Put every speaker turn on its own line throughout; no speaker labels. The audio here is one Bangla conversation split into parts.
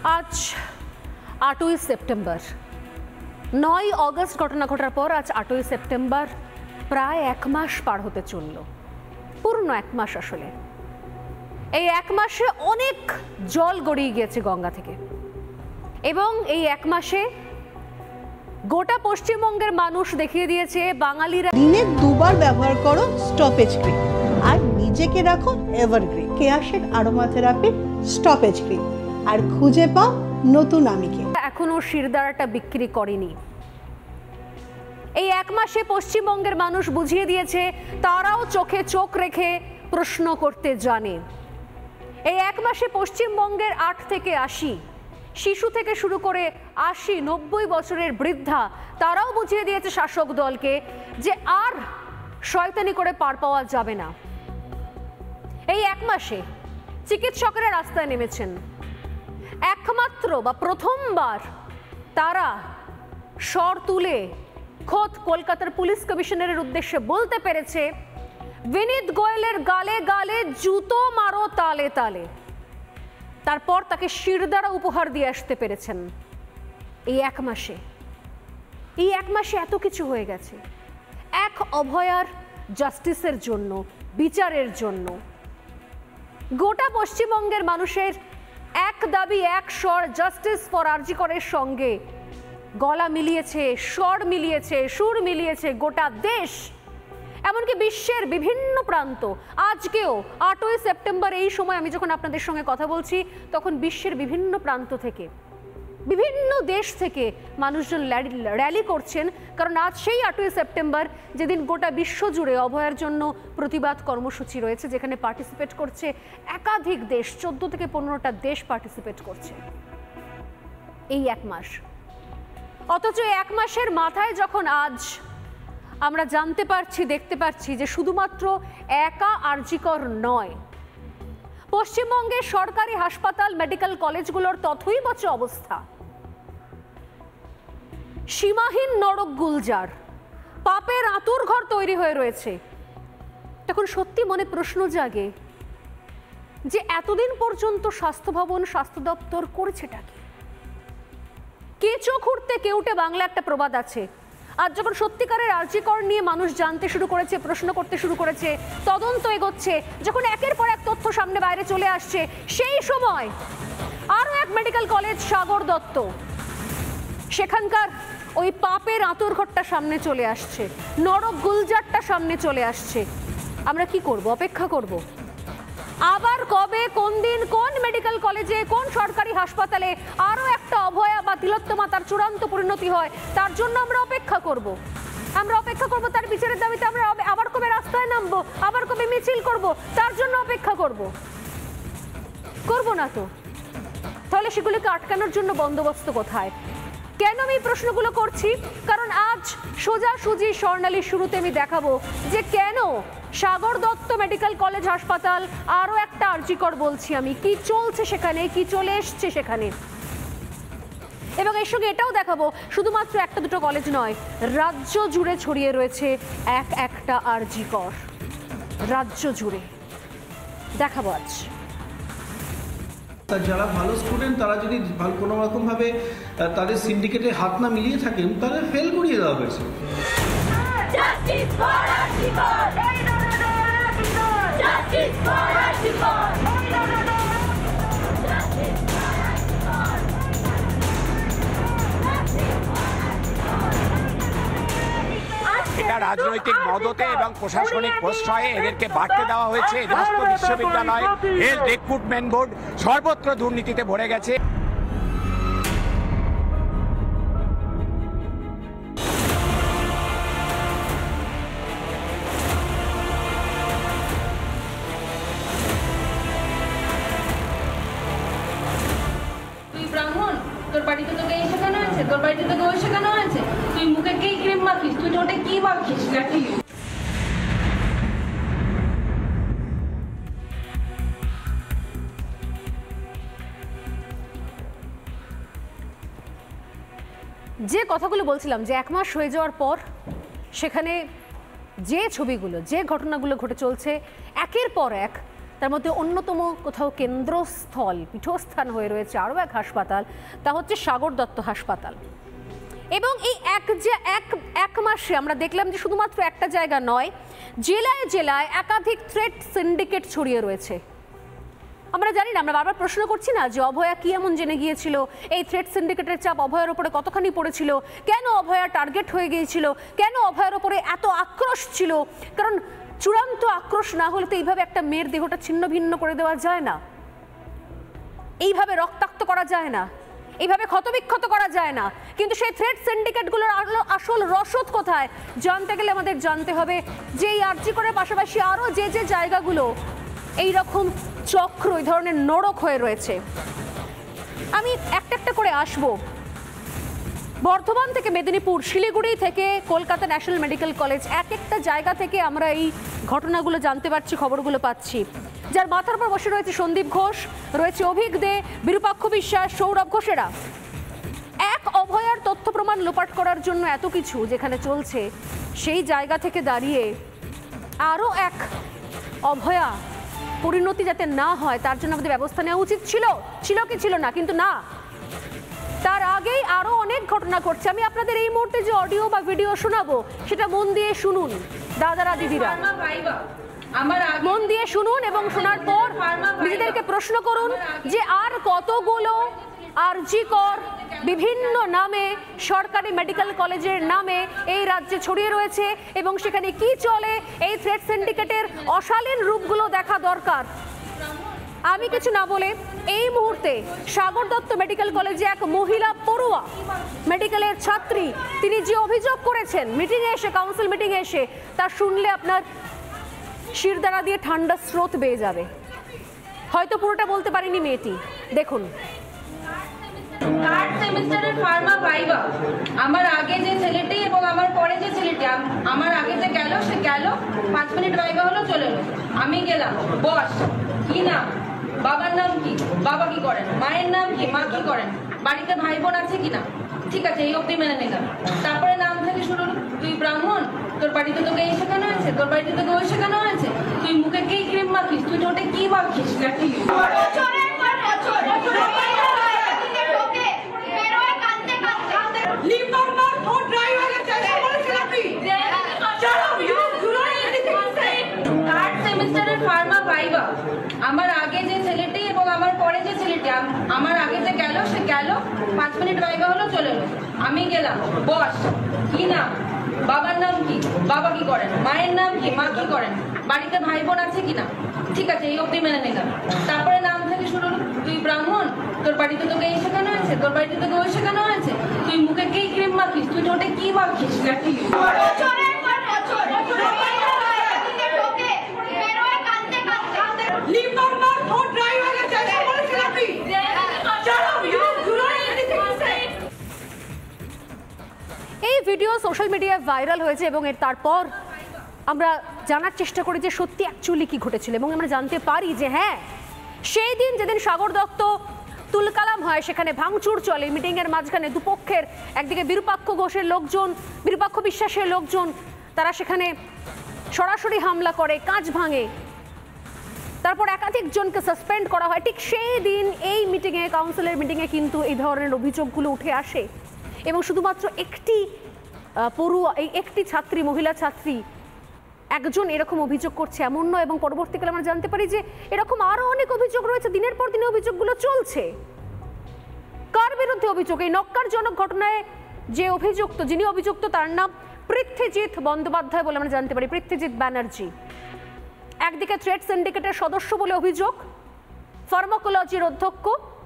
আজ 8ই সেপ্টেম্বর, 9ই অগস্ট ঘটনা ঘটার পর আজ 8ই সেপ্টেম্বর, প্রায় 1 মাস পার হতে চলল, পূর্ণ 1 মাস। আসলে এই 1 মাসে অনেক জল গড়িয়ে গিয়েছে গঙ্গা থেকে, এবং এই 1 মাসে গোটা পশ্চিমবঙ্গের মানুষ দেখিয়ে দিয়েছে বাঙালিরা
দিনে 2 বার ব্যবহার করো স্টপেজ ক্রিম আর নিজেকে রাখো evergreen. Keya Sheth aroma therapy stoppage cream, আর খুঁজে পাও নতুন আমিকে।
এখনো শিরদাঁড়াটা বিক্রি করেনি। এই 1 মাসে পশ্চিমবঙ্গের মানুষ বুঝিয়ে দিয়েছে তারাও চোখে চোখ রেখে প্রশ্ন করতে জানে। এই 1 মাসে পশ্চিমবঙ্গের 8 থেকে 80 শিশু থেকে শুরু করে 80-90 বছরের বৃদ্ধা তারাও বুঝিয়ে দিয়েছে শাসক দলকে যে আর শয়তানি করে পার পাওয়া যাবে না। এই 1 মাসে চিকিৎসকেরা রাস্তায় নেমেছেন। একমাত্র বা প্রথমবার তারা স্বর তুলে খোদ কলকাতার পুলিশ কমিশনারের উদ্দেশ্যে বলতে পেরেছে, বিনীত গোয়েলের গালে গালে জুতো মারো তালে তালে। তারপর তাকে শিরদাঁড়া উপহার দিয়ে আসতে পেরেছেন। এই 1 মাসে এত কিছু হয়ে গেছে। এক অভয়ার জাস্টিসের জন্য, বিচারের জন্য গোটা পশ্চিমবঙ্গের মানুষের এক দাবি, এক স্বর, জাস্টিস ফর আরজি করের সঙ্গে গলা মিলিয়েছে, স্বর মিলিয়েছে, সুর মিলিয়েছে গোটা দেশ, এমনকি বিশ্বের বিভিন্ন প্রান্ত। আজকেও 8ই সেপ্টেম্বর এই সময় আমি যখন আপনাদের সঙ্গে কথা বলছি, তখন বিশ্বের বিভিন্ন প্রান্ত থেকে, বিভিন্ন দেশ থেকে মানুষজন র্যালি করছেন। কারণ আজ সেই 8ই সেপ্টেম্বর যেদিন গোটা বিশ্ব জুড়ে অভয়ার জন্য প্রতিবাদ কর্মসূচি রয়েছে, যেখানে পার্টিসিপেট করছে একাধিক দেশ, 14 থেকে 15টা দেশ পার্টিসিপেট করছে। এই 1 মাস, অথচ 1 মাসের মাথায় যখন আজ আমরা জানতে পারছি, দেখতে পাচ্ছি যে শুধুমাত্র একা আরজিকর নয়, পশ্চিমবঙ্গের সরকারি হাসপাতাল, মেডিকেল কলেজগুলোর তথৈবচ অবস্থা। সীমাহীন নরক গুলজার, পাপের আঁতুর ঘর তৈরি হয়ে রয়েছে। তখন সত্যি মনে প্রশ্ন জাগে যে এতদিন পর্যন্ত স্বাস্থ্য ভবন, স্বাস্থ্য দপ্তর করেছেটা কি? কেঁচো খুঁড়তে কেউটে বাংলা একটা প্রবাদ আছে। আজ যখন সত্যিকারের আরজিকর নিয়ে মানুষ জানতে শুরু করেছে, প্রশ্ন করতে শুরু করেছে, তদন্ত এগোচ্ছে, যখন একের পর এক তথ্য সামনে বাইরে চলে আসছে, সেই সময় আরো এক মেডিকেল কলেজ সাগর দত্ত, সেখানকার ওই পাপের আঁতুর ঘরটা সামনে চলে আসছে, নরক গুলজারটা সামনে চলে আসছে। আমরা কি করব? অপেক্ষা করব? আবার কবে, কোন দিন, কোন মেডিকেল কলেজে, কোন সরকারি হাসপাতালে আরো একটা অভয়া বা তিলোত্তমা তার চূড়ান্ত পরিণতি হয়, তার জন্য আমরা অপেক্ষা করব। আমরা অপেক্ষা করব তার বিচারের দাবিতে। আমরা আবার কবে রাস্তায় নামবো, আবার কবে মিছিল করব, তার জন্য অপেক্ষা করব? করব না তো। তাহলে সেগুলোকে আটকানোর জন্য বন্দোবস্ত কোথায়? কেন আমি এই প্রশ্নগুলো করছি? কারণ আজ সোজাসুজি স্বর্ণালী শুরুতে আমি দেখাবো যে কেন সাগর দত্ত মেডিকেল কলেজ হাসপাতাল আরো একটা আরজিকর বলছি আমি, কি চলছে সেখানে, কি চলে এসছে সেখানে। এবং এর সঙ্গে এটাও দেখাবো শুধুমাত্র 1-2 কলেজ নয়, রাজ্য জুড়ে ছড়িয়ে রয়েছে একটা আরজিকর, রাজ্য জুড়ে দেখাবো আজ।
যারা ভালো স্টুডেন্ট তারা যদি কোনো রকম ভাবে তাদের সিন্ডিকেটে হাত না মিলিয়ে থাকেন, তাহলে ফেল করিয়ে দেওয়া হয়েছে।
এটা রাজনৈতিক মদতে এবং প্রশাসনিক প্রশ্রয়ে এদেরকে বাড়তে দেওয়া হয়েছে। সমস্ত বিশ্ববিদ্যালয়, হেলথ, রিক্রুটমেন্ট বোর্ড সর্বত্র দুর্নীতিতে ভরে গেছে।
তুই ব্রাহ্মণ, তোর বাড়িতে তোকে এই শেখানো হয়েছে, তোর বাড়িতে তোকে ওই শেখানো হয়েছে, তুই মুখে কি ক্রিম মাখিস, তুই ঠোঁটে কি মাখিস নাকি?
যে কথাগুলো বলছিলাম যে 1 মাস হয়ে যাওয়ার পর সেখানে যে ছবিগুলো, যে ঘটনাগুলো ঘটে চলছে, একের পর এক তার মধ্যে অন্যতম কোথাও কেন্দ্রস্থল পীঠস্থান হয়ে রয়েছে আরও এক হাসপাতাল, তা হচ্ছে সাগর দত্ত হাসপাতাল। এবং এই এক মাসে আমরা দেখলাম যে শুধুমাত্র একটা জায়গা নয়, জেলায় জেলায় একাধিক থ্রেট সিন্ডিকেট ছড়িয়ে রয়েছে। আমরা জানি না, আমরা বারবার প্রশ্ন করছি না যে অভয়া কি এমন জেনে গিয়েছিল, এই থ্রেট সিন্ডিকেটের চাপ অভয়ার ওপরে কতখানি পড়েছিল, কেন অভয়া টার্গেট হয়ে গিয়েছিল, কেন অভয়ার ওপরে এত আক্রোশ ছিল। কারণ চূড়ান্ত আক্রোশ না হলে তো এইভাবে একটা মেয়ের দেহটা ছিন্ন ভিন্ন করে দেওয়া যায় না, এইভাবে রক্তাক্ত করা যায় না, এইভাবে ক্ষতবিক্ষত করা যায় না। কিন্তু সেই থ্রেট সিন্ডিকেটগুলোর আসল রসদ কোথায় জানতে গেলে আমাদের জানতে হবে যে এই আরজি করার পাশাপাশি আরও যে যে জায়গাগুলো এইরকম চক্র, এই ধরনের নরক হয়ে রয়েছে। আমি একটা একটা করে আসবো। বর্ধমান থেকে মেদিনীপুর, শিলিগুড়ি থেকে কলকাতা ন্যাশনাল মেডিকেল কলেজ, এক একটা জায়গা থেকে আমরা এই ঘটনাগুলো জানতে পারছি, খবরগুলো পাচ্ছি। যার মাথার উপর বসে রয়েছে সন্দীপ ঘোষ, রয়েছে অভিক দে, বিরূপাক্ষ বিশ্বাস, সৌরভ ঘোষেরা। এক অভয়ার তথ্য প্রমাণ লোপাট করার জন্য এত কিছু যেখানে চলছে, সেই জায়গা থেকে দাঁড়িয়ে আরও এক অভয়া পরিণতি যাতে না হয় তার জন্য আমাদের ব্যবস্থা নেওয়া উচিত ছিল কি ছিল না, কিন্তু না, তার আগেই আরো অনেক ঘটনা ঘটছে। আমি আপনাদের এই মুহূর্তে যে অডিও বা ভিডিও শোনাবো সেটা মন দিয়ে শুনুন দাদারা দিদিরা, মন দিয়ে শুনুন এবং শোনার পর নিজেদেরকে প্রশ্ন করুন যে আর কতগুলো আরজি কর বিভিন্ন নামে সরকারি মেডিকেল কলেজের নামে এই রাজ্যে ছড়িয়ে রয়েছে এবং সেখানে কি চলে, এই থ্রেট সিন্ডিকেটের অশালীন রূপগুলো দেখা দরকার। আমি কিছু না বলে এই মুহূর্তে সাগর দত্ত মেডিকেল কলেজে এক মহিলা পড়ুয়া, মেডিকেলের ছাত্রী, তিনি যে অভিযোগ করেছেন মিটিংয়ে এসে, কাউন্সিল মিটিংয়ে এসে, তা শুনলে আপনার শিরদাঁড়া দিয়ে ঠান্ডা স্রোত বেয়ে যাবে। হয়তো পুরোটা বলতে পারিনি মেয়েটি, দেখুন।
থার্ড সেমিস্টারের ফার্মা ভাইবা, আমার আগে যে ছেলেটি এবং আমার পরে যে ছেলেটি, আমার আগে যে গেল সে গেল, 5 মিনিট ভাইবা হলো, চলে এলো। আমি গেলাম, বস কি নাম, বাবার নাম কি, বাবা কি করেন, মায়ের নাম কি, মা কি করেন, বাড়িতে ভাই বোন আছে কিনা, ঠিক আছে এই অব্দি মেনে নিলাম। তারপরে নাম থেকে শুরু, তুই ব্রাহ্মণ, তোর বাড়িতে তোকে এই শেখানো হয়েছে, তোর বাড়িতে তোকে ওই শেখানো হয়েছে, তুই মুখে কি ক্রিম মাখিস, তুই ঠোঁটে কি মাখিস, আমার আগে যে ছেলেটি এবং আমার পরে যে ছেলেটি, আমার আগে যে গেল সে গেল, 5 মিনিট ভাইবা হলো, চলে এলো। আমি গেলাম, বস কি নাম, বাবার নাম কি, বাবা কি করেন, মায়ের নাম কি, মা কি করেন, বাড়িতে ভাই বোন আছে কিনা, ঠিক আছে এই অব্দি মেনে নিলাম। তারপরে নাম থেকে শুরু, তুই ব্রাহ্মণ, তোর বাড়িতে তোকে এই শেখানো হয়েছে, তোর বাড়িতে তোকে ওই শেখানো হয়েছে, তুই মুখে কি ক্রিম মাখিস, তুই ঠোঁটে কি মাখিস,
এই ভিডিও সোশ্যাল মিডিয়ায় ভাইরাল হয়েছে এবং এর তারপর আমরা জানার চেষ্টা করি যে সত্যি অ্যাকচুয়ালি কি ঘটেছিল এবং আমরা জানতে পারি যে হ্যাঁ, সেই দিন যেদিন সাগর দত্ত তুলকালাম হয়, সেখানে ভাঙচুর চলে, মিটিংয়ের মাঝখানে দুপক্ষের, একদিকে বিরূপাক্ষ ঘোষের লোকজন, বিরূপাক্ষ বিশ্বাসের লোকজন, তারা সেখানে সরাসরি হামলা করে, কাঁচ ভাঙে, তারপর একাধিক জনকে সাসপেন্ড করা হয়। ঠিক সেই দিন এই মিটিংয়ে, কাউন্সিলের মিটিংয়ে কিন্তু এই ধরনের অভিযোগগুলো উঠে আসে এবং শুধুমাত্র একটি পড়ুয়া, এই একটি ছাত্রী, মহিলা ছাত্রী একজন এরকম অভিযোগ করছে এমন নয়, এবং পরবর্তীকালে আমরা জানতে পারি যে এরকম আরও অনেক অভিযোগ রয়েছে, দিনের পর দিনে অভিযোগগুলো চলছে। কার বিরুদ্ধে অভিযোগ? এই নক্কারজনক ঘটনায় যে অভিযুক্ত, যিনি অভিযুক্ত তার নাম পৃথ্বীজিৎ বন্দ্যোপাধ্যায় বলে আমরা জানতে পারি, পৃথ্বীজিৎ ব্যানার্জি। একদিকে থ্রেট সিন্ডিকেটের সদস্য বলে অভিযোগ, ফার্মাকোলজির অধ্যক্ষ,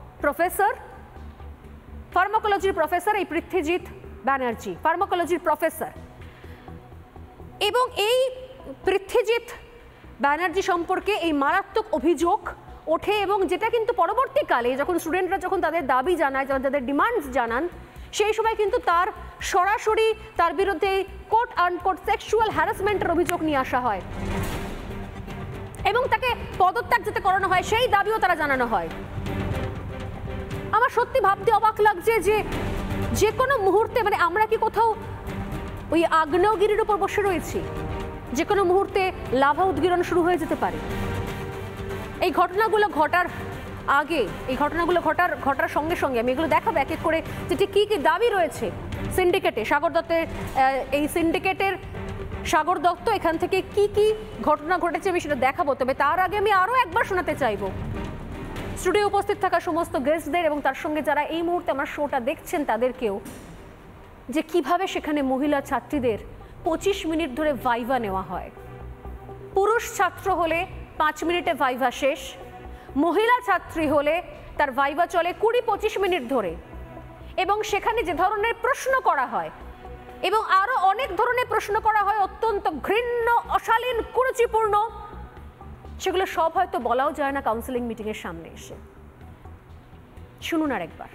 ফার্মাকোলজির প্রফেসর এই পৃথ্বীজিৎ ব্যানার্জি, ফার্মাকোলজির প্রফেসর। এবং এই পৃথ্বীজিৎ ব্যানার্জি সম্পর্কে এই মারাত্মক অভিযোগ ওঠে এবং যেটা কিন্তু পরবর্তীকালে যখন স্টুডেন্টরা যখন তাদের দাবি জানায়, যখন তাদের ডিমান্ডস জানান, সেই সময় কিন্তু তার সরাসরি তার বিরুদ্ধে কোট আনকোট সেক্সুয়াল হ্যারাসমেন্টের অভিযোগ নিয়ে আসা হয় এবং তাকে পদত্যাগ যাতে করানো হয় সেই দাবিও তারা জানানো হয়। আমার সত্যি ভাবতে অবাক লাগছে যে কোনো মুহূর্তে, মানে আমরা কি কোথাও ওই আগ্নেয়গিরির উপর বসে রয়েছি, যে কোনো মুহূর্তে লাভা উদ্গীরণ শুরু হয়ে যেতে পারে। এই ঘটনাগুলো ঘটার আগে, এই ঘটনাগুলো ঘটার সঙ্গে সঙ্গে আমি এগুলো দেখাবো এক এক করে যে ঠিক কী কী দাবি রয়েছে সিন্ডিকেটে। সাগর দত্তের এই সিন্ডিকেটের সাগর দত্ত এখান থেকে কি কি ঘটনা ঘটেছে আমি সেটা দেখাবো। তবে তার আগে আমি আরও একবার শোনাতে চাইবো স্টুডিও উপস্থিত থাকা সমস্ত গেস্টদের এবং তার সঙ্গে যারা এই মুহূর্তে আমার শোটা দেখছেন তাদেরকেও, যে কিভাবে সেখানে মহিলা ছাত্রীদের 25 মিনিট ধরে ভাইভা নেওয়া হয়। পুরুষ ছাত্র হলে 5 মিনিটে ভাইভা শেষ, মহিলা ছাত্রী হলে তার ভাইভা চলে 20-25 মিনিট ধরে, এবং সেখানে যে ধরনের প্রশ্ন করা হয় এবং আরো অনেক ধরনের প্রশ্ন করা হয় অত্যন্ত ঘৃণ্য, অশালীন, কুরুচিপূর্ণ, সেগুলো সব হয়তো বলাও যায় না কাউন্সেলিং মিটিং এর সামনে এসে। শুনুন আর একবার।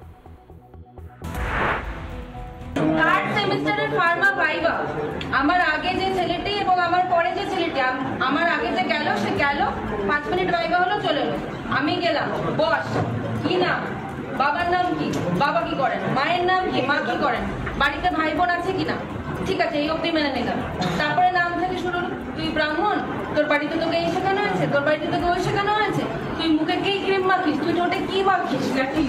থার্ড সেমিস্টারের ফার্মা ভাইভা আমার আগে যে ছেলেটি এবং আমার পরে যে ছেলেটি, আমার আগে যে গেল সে গেল, 5 মিনিট ভাইভা হলো চলে এলো। আমি গেলাম, বস কি নাম, বাবার নাম কি, বাবা কি করেন, মায়ের নাম কি, মা কি করেন, বাড়িতে ভাই বোন আছে কিনা, ঠিক আছে এই অব্দি মেনে নিলাম। তারপরে নাম থেকে শুরু, তুই ব্রাহ্মণ, তোর বাড়িতে তোকে এই শেখানো হয়েছে, তোর বাড়িতে তোকে ওই শেখানো হয়েছে, তুই মুখে কি ক্রিম মাখিস, তুই ঠোঁটে কি মাখিস,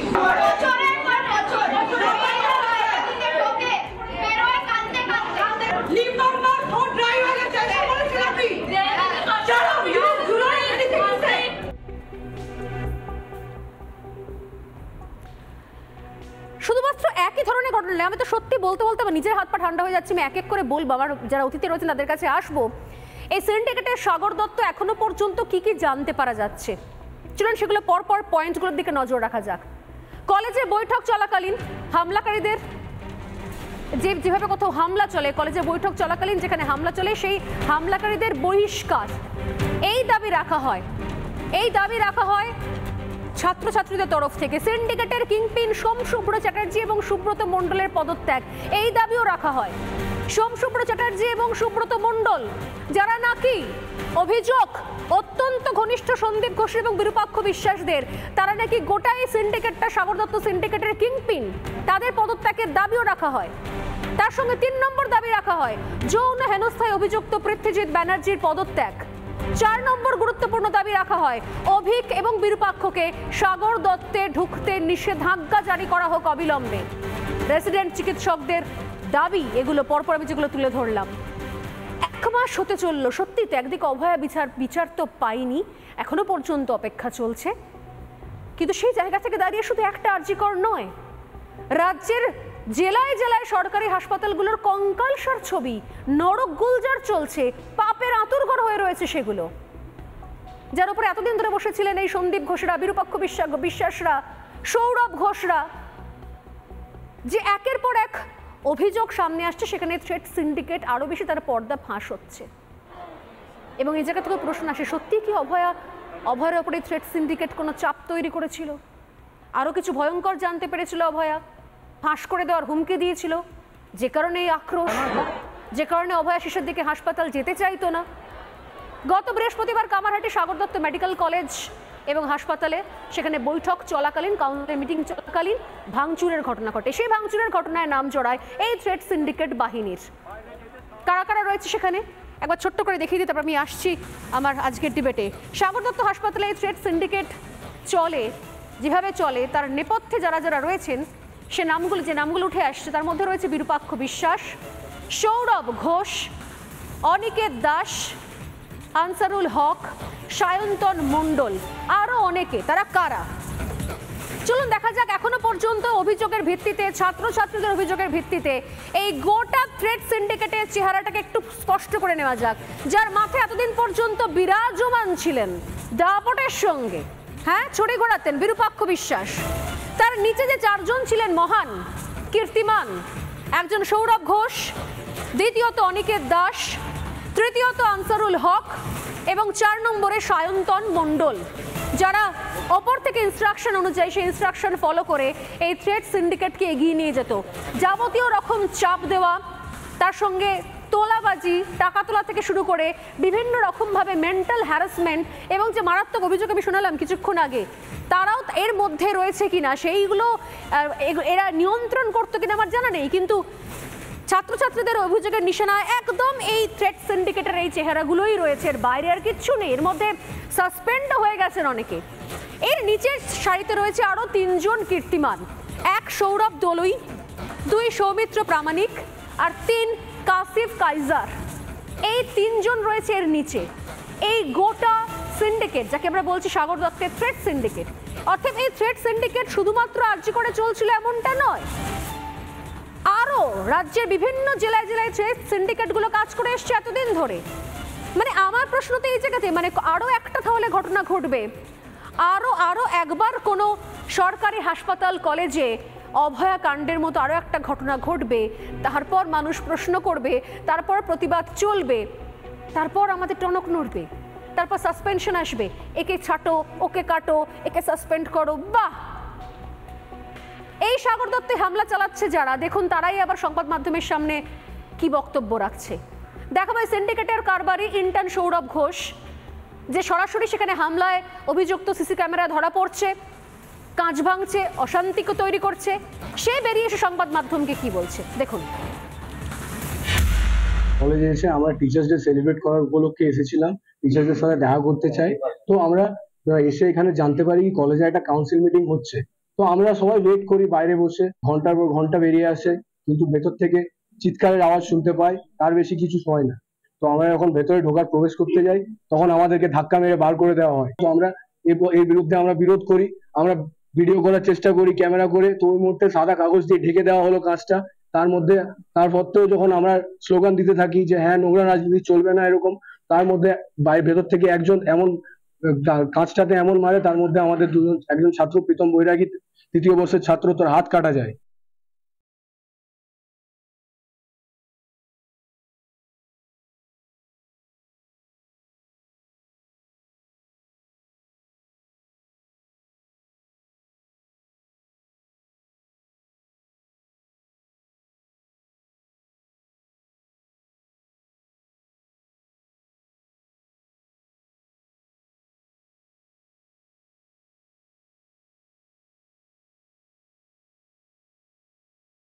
শুধুমাত্র একই ধরনের ঘটনা নয়, আমি তো সত্যি বলতে বলতে আমার নিজের হাত পা ঠান্ডা হয়ে যাচ্ছে। আমি এক এক করে বলবো, আমার যারা অতিথি রয়েছেন তাদের কাছে আসবো। এই সিন্ডিকেটের সাগর দত্ত এখনো পর্যন্ত কি কি জানতে পারা যাচ্ছে, চলুন সেগুলো পরপর পয়েন্টগুলোর দিকে নজর রাখা যাক। কলেজে বৈঠক চলাকালীন হামলাকারীদের যেভাবে কোথাও হামলা চলে, কলেজে বৈঠক চলাকালীন যেখানে হামলা চলে সেই হামলাকারীদের বহিষ্কার, এই দাবি রাখা হয়। এই দাবি রাখা হয় ছাত্রছাত্রীদের তরফ থেকে। সিন্ডিকেটের কিংপিন সোমশুভ্র চ্যাটার্জি এবং সুব্রত মণ্ডলের পদত্যাগ, এই দাবিও রাখা হয়। সোমশুভ্র চ্যাটার্জি এবং সুব্রত মণ্ডল, যারা নাকি অভিযোগ অত্যন্ত ঘনিষ্ঠ সন্দীপ ঘোষ এবং বিরূপাক্ষ বিশ্বাসদের, তারা নাকি গোটাই সিন্ডিকেটটা সাগর দত্ত সিন্ডিকেটের কিংপিন, তাদের পদত্যাগের দাবিও রাখা হয়। তার সঙ্গে 3 নম্বর দাবি রাখা হয় যৌন হেনস্থায় অভিযুক্ত পৃথ্বীজিৎ ব্যানার্জির পদত্যাগ। 4 নম্বর গুরুত্বপূর্ণ দাবি রাখা হয় অভিক এবং বিরূপাক্ষকে সাগর দত্তে ঢুকতে নিষেধাজ্ঞা জারি করা হোক অবিলম্বে। রেসিডেন্ট চিকিৎসকদের দাবি, এগুলো পরপর আমি যেগুলো তুলে ধরলাম। 1 মাস হতে চললো, সত্যি তো একদিকে অভয়া বিচার তো পাইনি, এখনো পর্যন্ত অপেক্ষা চলছে। কিন্তু সেই জায়গা থেকে দাঁড়িয়ে শুধু একটা আর্জিকর নয়, রাজ্যের জেলায় জেলায় সরকারি হাসপাতালগুলোর কঙ্কালসার ছবি, নরক গুলজার চলছে, পাপের আঁতুড়ঘর হয়ে রয়েছে সেগুলো, যার উপরে এতদিন ধরে বসেছিলেন এই সন্দীপ ঘোষরা, বিরূপাক্ষ বিশ্বাসরা, সৌরভ ঘোষরা, যে একের পর এক অভিযোগ সামনে আসছে, সেখানে থ্রেট সিন্ডিকেট আরো বেশি তার পর্দা ফাঁস হচ্ছে। এবং এই জায়গা থেকে প্রশ্ন আসে, সত্যি কি অভয়ের উপরে থ্রেট সিন্ডিকেট কোনো চাপ তৈরি করেছিল, আরো কিছু ভয়ঙ্কর জানতে পেরেছিল, অভয়া ফাঁস করে দেওয়ার হুমকি দিয়েছিল, যে কারণে এই আক্রোশ, যে কারণে অভয়া শেষের দিকে হাসপাতাল যেতে চাইতো না। গত বৃহস্পতিবার কামারহাটি সাগর দত্ত মেডিকেল কলেজ এবং হাসপাতালে সেখানে বৈঠক চলাকালীন, কাউন্সিল মিটিং চলাকালীন ভাঙচুরের ঘটনা ঘটে। সেই ভাঙচুরের ঘটনায় নাম জড়ায় এই থ্রেট সিন্ডিকেট বাহিনীর। কারা কারা রয়েছে সেখানে একবার ছোট্ট করে দেখিয়ে দিই, তারপর আমি আসছি আমার আজকের ডিবেটে। সাগর দত্ত হাসপাতালে এই থ্রেট সিন্ডিকেট চলে, যেভাবে চলে তার নেপথ্যে যারা যারা রয়েছেন সে নামগুলো, যে নামগুলো উঠে আসছে তার মধ্যে রয়েছে বিরূপাক্ষ বিশ্বাস, সৌরভ ঘোষ, অনিকেত দাস, আনসারুল হক, সায়ন্তন মণ্ডল, আরো অনেকে। তারা কারা চলুন দেখা যাক। এখনো পর্যন্ত অভিযোগের ভিত্তিতে, ছাত্রছাত্রীদের অভিযোগের ভিত্তিতে এই গোটা থ্রেট সিন্ডিকেটের চেহারাটাকে একটু স্পষ্ট করে নেওয়া যাক। যার মাথায় এতদিন পর্যন্ত বিরাজমান ছিলেন দাপটের সঙ্গে, হ্যাঁ ছড়ি ঘোরাতেন বিরূপাক্ষ বিশ্বাস, তার নিচে যে 4 জন ছিলেন মহান কীর্তিমান, একজন সৌরভ ঘোষ, দ্বিতীয়ত অনিকেত দাস, তৃতীয়ত আনসারুল হক এবং 4 নম্বরে সায়ন্তন মণ্ডল, যারা অপর থেকে ইনস্ট্রাকশন অনুযায়ী সেই ইনস্ট্রাকশন ফলো করে এই থ্রেট সিন্ডিকেটকে এগিয়ে নিয়ে যেত। যাবতীয় রকম চাপ দেওয়া, তার সঙ্গে তোলাবাজি, টাকা তোলা থেকে শুরু করে বিভিন্ন রকমভাবে মেন্টাল হ্যারাসমেন্ট এবং যে মারাত্মক অভিযোগ আমি শোনালাম কিছুক্ষণ আগে, তারাও এর মধ্যে রয়েছে কিনা সেইগুলো এরা নিয়ন্ত্রণ করতো কিনা আমার জানা নেই। কিন্তু ছাত্রছাত্রীদের অভিযোগের নিশানায় একদম এই থ্রেট সিন্ডিকেটের এই চেহারাগুলোই রয়েছে, এর বাইরে আর কিচ্ছু নেই। এর মধ্যে সাসপেন্ড হয়ে গেছেন অনেকে। এর নিচের সারিতে রয়েছে আরো 3 জন কীর্তিমান, 1 সৌরভ দলুই, 2 সৌমিত্র প্রামাণিক আর 3 কাসিফ কাইজার। এই 3 জন রয়েছে এর নিচে। এই গোটা সিন্ডিকেট, যাকে আমরা বলছি সাগর দত্তের থ্রেট সিন্ডিকেট, অর্থাৎ এই থ্রেট সিন্ডিকেট শুধুমাত্র আর্জি করে চলছিল এমনটা নয়, আরো রাজ্যের বিভিন্ন জেলায় জেলায় থ্রেট সিন্ডিকেটগুলো কাজ করে এসছে এতদিন ধরে। মানে আমার প্রশ্ন তো এই জায়গাতে, মানে আরো একটা তাহলে ঘটনা ঘটবে, আরো একবার কোনো সরকারি হাসপাতাল কলেজে অভয়া কাণ্ডের মতো আরো একটা ঘটনা ঘটবে, তারপর মানুষ প্রশ্ন করবে, তারপর প্রতিবাদ চলবে, তারপর আমাদের টনক নড়বে, তারপর সাসপেনশন আসবে, একে ছাটো, ওকে কাটো, একে সাসপেন্ড করো। বাহ! এই সাগর দত্তে হামলা চালাচ্ছে যারা, দেখুন তারাই আবার সংবাদ মাধ্যমের সামনে কি বক্তব্য রাখছে। দেখাবো সিন্ডিকেটের কারবারি ইন্টার্ন সৌরভ ঘোষ, যে সরাসরি সেখানে হামলায় অভিযুক্ত সিসি ক্যামেরায় ধরা পড়ছে, কাঁচ ভাঙছে, অশান্তিকে তৈরি করছে, সে বেরিয়ে এসে সংবাদ মাধ্যমকে কি বলছে দেখুন।
কলেজে এসে আমরা টিচার্স ডে সেলিব্রেট করার উপলক্ষে এসেছিলাম, টিচারদের সাথে দেখা করতে চাই। তো আমরা এসে এখানে জানতে পারি কলেজে একটা কাউন্সিল মিটিং হচ্ছে। তো আমরা সবাই ওয়েট করি বাইরে বসে, ঘন্টার পর ঘন্টা বেরিয়ে আসে, কিন্তু ভেতর থেকে চিৎকারের আওয়াজ শুনতে পাই, তার বেশি কিছু হয় না। তো আমরা যখন ভেতরে প্রবেশ করতে যাই, তখন আমাদেরকে ধাক্কা মেরে বার করে দেওয়া হয়। তো আমরা এর বিরুদ্ধে আমরা বিরোধ করি, আমরা ভিডিও করার চেষ্টা করি ক্যামেরা করে। তো ওই মুহূর্তে সাদা কাগজ দিয়ে ঢেকে দেওয়া হলো কাজটা। তার সত্ত্বেও যখন আমরা স্লোগান দিতে থাকি যে হ্যাঁ নোংরা রাজনীতি চলবে না এরকম, তার মধ্যে ভেতর থেকে একজন এমন কাঁচটাতে এমন মারে, তার মধ্যে আমাদের একজন ছাত্র প্রীতম বৈরাগী 3য় বর্ষের ছাত্র, তার হাত কাটা যায়।